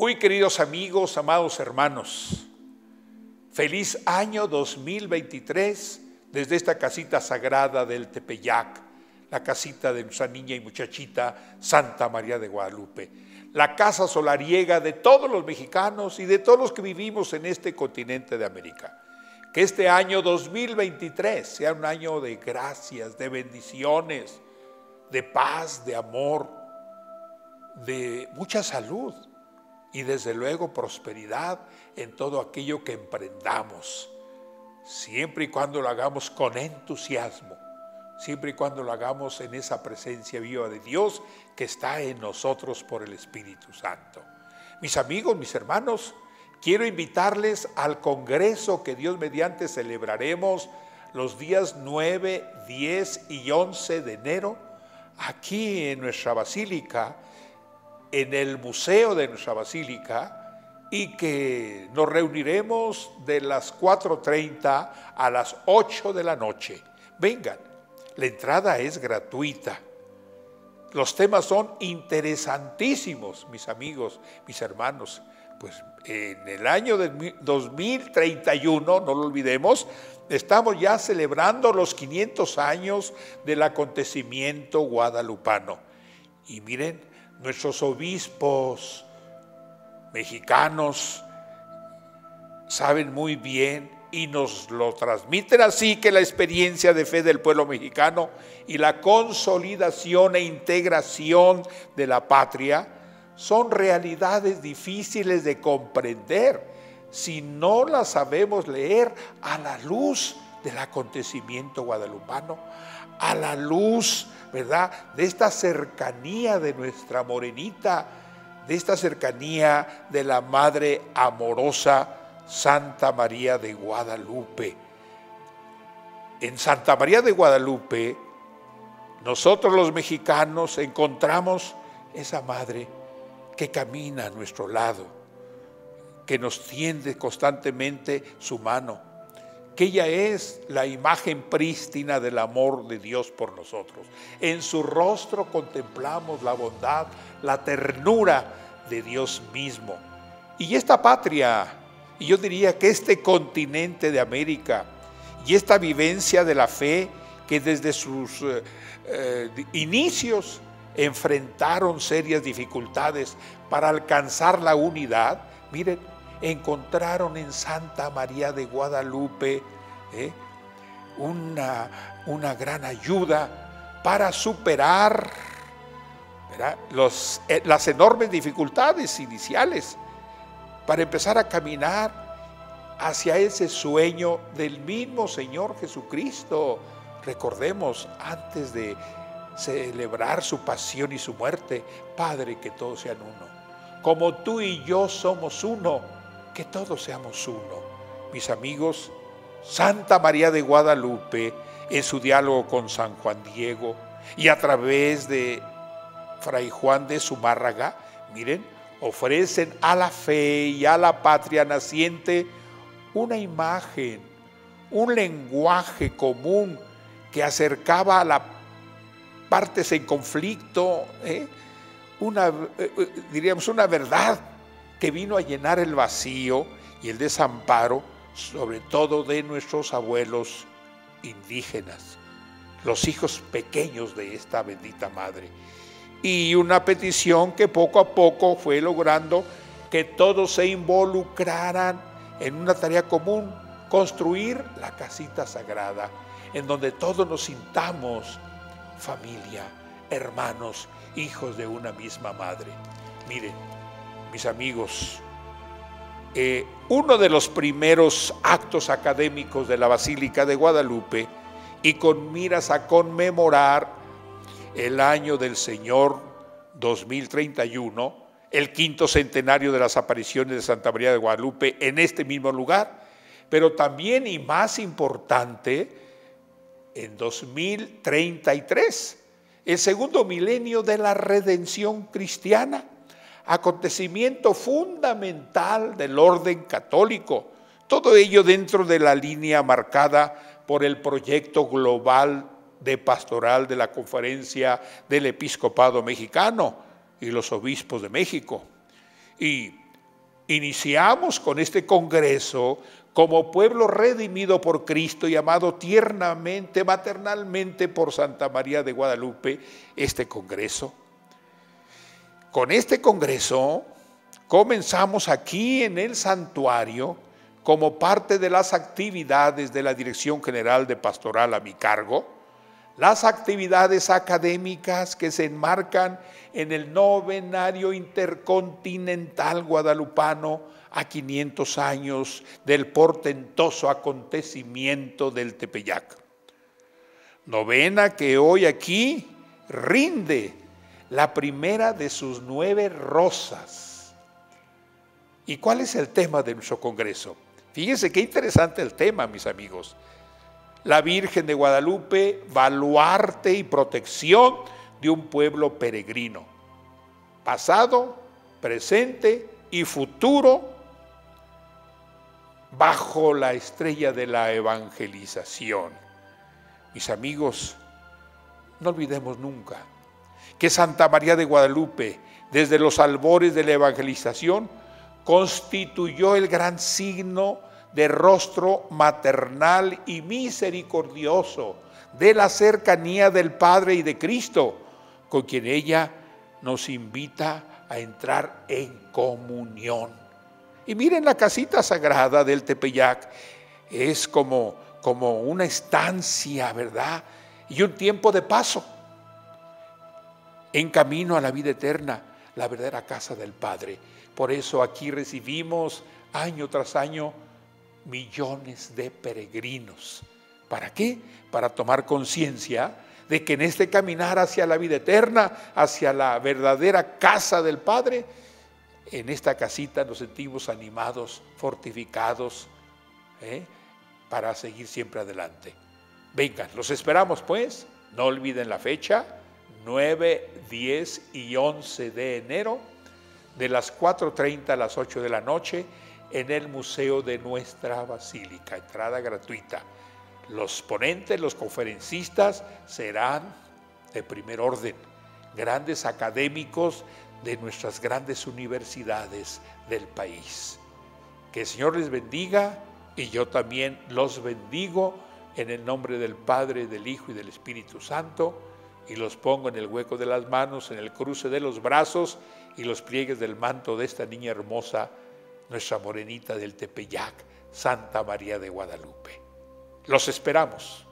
Muy queridos amigos, amados hermanos, feliz año 2023 desde esta casita sagrada del Tepeyac, la casita de nuestra niña y muchachita Santa María de Guadalupe, la casa solariega de todos los mexicanos y de todos los que vivimos en este continente de América. Que este año 2023 sea un año de gracias, de bendiciones, de paz, de amor, de mucha salud y desde luego prosperidad en todo aquello que emprendamos, siempre y cuando lo hagamos con entusiasmo, siempre y cuando lo hagamos en esa presencia viva de Dios que está en nosotros por el Espíritu Santo. Mis amigos, mis hermanos, quiero invitarles al congreso que Dios mediante celebraremos los días 9, 10 y 11 de enero aquí en nuestra basílica, en el museo de nuestra basílica, y que nos reuniremos de las 4:30 a las 8 de la noche. Vengan, la entrada es gratuita. Los temas son interesantísimos, mis amigos, mis hermanos. Pues en el año de 2031, no lo olvidemos, estamos ya celebrando los 500 años del acontecimiento guadalupano. Y miren, nuestros obispos mexicanos saben muy bien y nos lo transmiten así, que la experiencia de fe del pueblo mexicano y la consolidación e integración de la patria son realidades difíciles de comprender si no las sabemos leer a la luz del acontecimiento guadalupano, a la luz, ¿verdad?, de esta cercanía de nuestra morenita, de esta cercanía de la Madre amorosa Santa María de Guadalupe. En Santa María de Guadalupe, nosotros los mexicanos encontramos esa Madre que camina a nuestro lado, que nos tiende constantemente su mano, que ella es la imagen prístina del amor de Dios por nosotros. En su rostro contemplamos la bondad, la ternura de Dios mismo. Y esta patria, y yo diría que este continente de América, y esta vivencia de la fe que desde sus inicios enfrentaron serias dificultades para alcanzar la unidad, miren, encontraron en Santa María de Guadalupe una gran ayuda para superar, ¿verdad?, las enormes dificultades iniciales, para empezar a caminar hacia ese sueño del mismo Señor Jesucristo. Recordemos, antes de celebrar su pasión y su muerte: Padre, que todos sean uno, como tú y yo somos uno, que todos seamos uno. Mis amigos, Santa María de Guadalupe, en su diálogo con San Juan Diego y a través de Fray Juan de Zumárraga, miren, ofrecen a la fe y a la patria naciente una imagen, un lenguaje común que acercaba a las partes en conflicto, diríamos una verdad que vino a llenar el vacío y el desamparo, sobre todo de nuestros abuelos indígenas, los hijos pequeños de esta bendita madre. Y una petición que poco a poco fue logrando que todos se involucraran en una tarea común: construir la casita sagrada, en donde todos nos sintamos familia, hermanos, hijos de una misma madre. Miren, mis amigos, uno de los primeros actos académicos de la Basílica de Guadalupe, y con miras a conmemorar el año del Señor 2031, el 5º centenario de las apariciones de Santa María de Guadalupe en este mismo lugar, pero también, y más importante, en 2033, el segundo milenio de la redención cristiana, acontecimiento fundamental del orden católico. Todo ello dentro de la línea marcada por el proyecto global de pastoral de la Conferencia del Episcopado Mexicano y los Obispos de México. Y Iniciamos con este congreso como pueblo redimido por Cristo y amado tiernamente, maternalmente por Santa María de Guadalupe, este congreso. Con este congreso comenzamos aquí en el santuario como parte de las actividades de la Dirección General de Pastoral a mi cargo, las actividades académicas que se enmarcan en el novenario intercontinental guadalupano a 500 años del portentoso acontecimiento del Tepeyac. Novena que hoy aquí rinde la primera de sus 9 rosas. ¿Y cuál es el tema de nuestro congreso? Fíjense qué interesante el tema, mis amigos. La Virgen de Guadalupe, baluarte y protección de un pueblo peregrino, pasado, presente y futuro, bajo la estrella de la evangelización. Mis amigos, no olvidemos nunca que Santa María de Guadalupe, desde los albores de la evangelización, constituyó el gran signo de rostro maternal y misericordioso de la cercanía del Padre y de Cristo, con quien ella nos invita a entrar en comunión. Y miren, la casita sagrada del Tepeyac es como una estancia, ¿verdad? Y un tiempo de paso en camino a la vida eterna, la verdadera casa del Padre. Por eso aquí recibimos año tras año millones de peregrinos. ¿Para qué? Para tomar conciencia de que en este caminar hacia la vida eterna, hacia la verdadera casa del Padre, en esta casita nos sentimos animados, fortificados, para seguir siempre adelante. Vengan, los esperamos pues, no olviden la fecha, 9, 10 y 11 de enero, de las 4:30 a las 8 de la noche, en el Museo de nuestra Basílica, entrada gratuita. Los ponentes, los conferencistas serán de primer orden, grandes académicos de nuestras grandes universidades del país. Que el Señor les bendiga y yo también los bendigo en el nombre del Padre, del Hijo y del Espíritu Santo, y los pongo en el hueco de las manos, en el cruce de los brazos y los pliegues del manto de esta niña hermosa, nuestra morenita del Tepeyac, Santa María de Guadalupe. Los esperamos.